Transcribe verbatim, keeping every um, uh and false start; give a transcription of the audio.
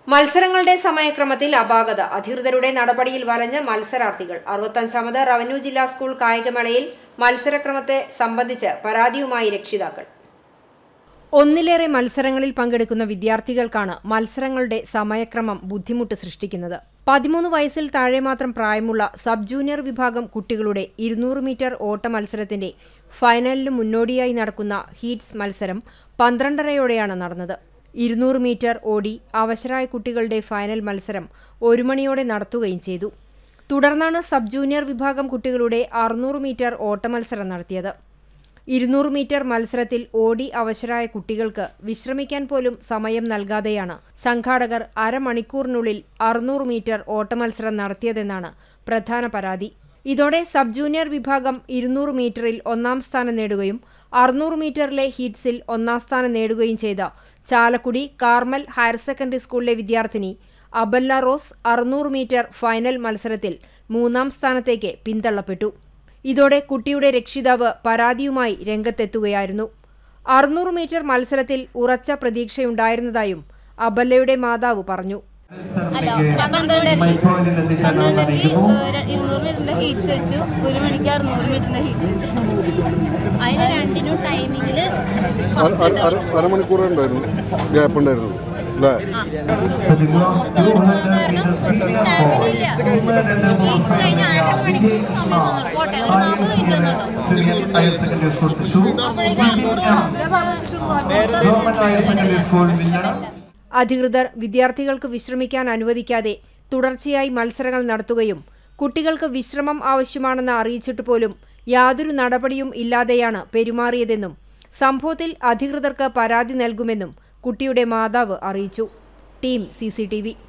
മത്സരങ്ങളുടെ സമയക്രമത്തിൽ അപാകത അധികൃതരുടെ നടപടിയിൽ വലഞ്ഞ മത്സരാർത്ഥികൾ. അറുപത്തഞ്ചാമത് റവന്യൂ ജില്ലാ സ്കൂൾ കായികമേളയിൽ മത്സരക്രമത്തെ സംബന്ധിച്ച് പരാതിയുമായി രക്ഷിതാക്കൾ. ഒന്നിലേറെ മത്സരങ്ങളിൽ പങ്കെടുക്കുന്ന വിദ്യാർത്ഥികൾക്കാണ് മത്സരങ്ങളുടെ സമയക്രമം ബുദ്ധിമുട്ട് സൃഷ്ടിക്കുന്നത്. പതിമൂന്ന് വയസ്സിൽ താഴെ മാത്രം പ്രായമുള്ള സബ് ജൂനിയർ വിഭാഗം കുട്ടികളുടെ ഇരുന്നൂറ് മീറ്റർ ഓട്ട മത്സരത്തിന്റെ ഫൈനലിന് മുന്നോടിയായി നടക്കുന്ന ഹീറ്റ്സ് മത്സരം പന്ത്രണ്ടരയോടെയാണ് നടന്നത്. ഇരുന്നൂറ് മീറ്റർ ഓടി അവശരായ കുട്ടികളുടെ ഫൈനൽ മത്സരം ഒരു മണിയോടെ നടത്തുകയും ചെയ്തു. തുടർന്നാണ് സബ് ജൂനിയർ വിഭാഗം കുട്ടികളുടെ അറുന്നൂറ് മീറ്റർ ഓട്ട മത്സരം നടത്തിയത്. ഇരുന്നൂറ് മീറ്റർ മത്സരത്തിൽ ഓടി അവശരായ കുട്ടികൾക്ക് വിശ്രമിക്കാൻ പോലും സമയം നൽകാതെയാണ് സംഘാടകർ അരമണിക്കൂറിനുള്ളിൽ അറുന്നൂറ് മീറ്റർ ഓട്ടമത്സരം നടത്തിയതെന്നാണ് പ്രധാന പരാതി. ഇതോടെ സബ് ജൂനിയർ വിഭാഗം ഇരുന്നൂറ് മീറ്ററിൽ ഒന്നാം സ്ഥാനം നേടുകയും അറുന്നൂറ് മീറ്ററിലെ ഹീറ്റ്സിൽ ഒന്നാം സ്ഥാനം നേടുകയും ചെയ്ത ചാലക്കുടി കാർമൽ ഹയർ സെക്കൻഡറി സ്കൂളിലെ വിദ്യാർത്ഥിനി അബല്ല റോസ് അറുന്നൂറ് മീറ്റർ ഫൈനൽ മത്സരത്തിൽ മൂന്നാം സ്ഥാനത്തേക്ക് പിന്തള്ളപ്പെട്ടു. ഇതോടെ കുട്ടിയുടെ രക്ഷിതാവ് പരാതിയുമായി രംഗത്തെത്തുകയായിരുന്നു. അറുന്നൂറ് മീറ്റർ മത്സരത്തിൽ ഉറച്ച പ്രതീക്ഷയുണ്ടായിരുന്നതായും അബല്ലയുടെ മാതാവ് പറഞ്ഞു. അല്ല പന്ത്രണ്ടര ഇരുന്നൂറ് മീറ്ററിന്റെ ഹീറ്റ്സ് വെച്ചു, ഒരു മണിക്ക് അറുന്നൂറ് മീറ്ററിന്റെ ഹീറ്റ്സ് വെച്ചു. അതിന് രണ്ടിനും ടൈമിങ്ങില് അരമണിക്കൂർ ഗ്യാപ്പ് ഉണ്ടായിരുന്നു. കാരണം കൊച്ചിന് സ്റ്റാമിന ഇല്ല. ഹീറ്റ്സ് കഴിഞ്ഞ അര മണിക്കൂർ സമയം തന്നു. പോട്ടെ, ഒരു നാൽപ്പത് മിനിറ്റ് തന്നുണ്ടോ. അധികൃതർ വിദ്യാർത്ഥികൾക്ക് വിശ്രമിക്കാൻ അനുവദിക്കാതെ തുടർച്ചയായി മത്സരങ്ങൾ നടത്തുകയും കുട്ടികൾക്ക് വിശ്രമം ആവശ്യമാണെന്ന് അറിയിച്ചിട്ട് പോലും യാതൊരു നടപടിയും ഇല്ലാതെയാണ് പെരുമാറിയതെന്നും സംഭവത്തിൽ അധികൃതർക്ക് പരാതി നൽകുമെന്നും കുട്ടിയുടെ മാതാവ് അറിയിച്ചു. Team C C T V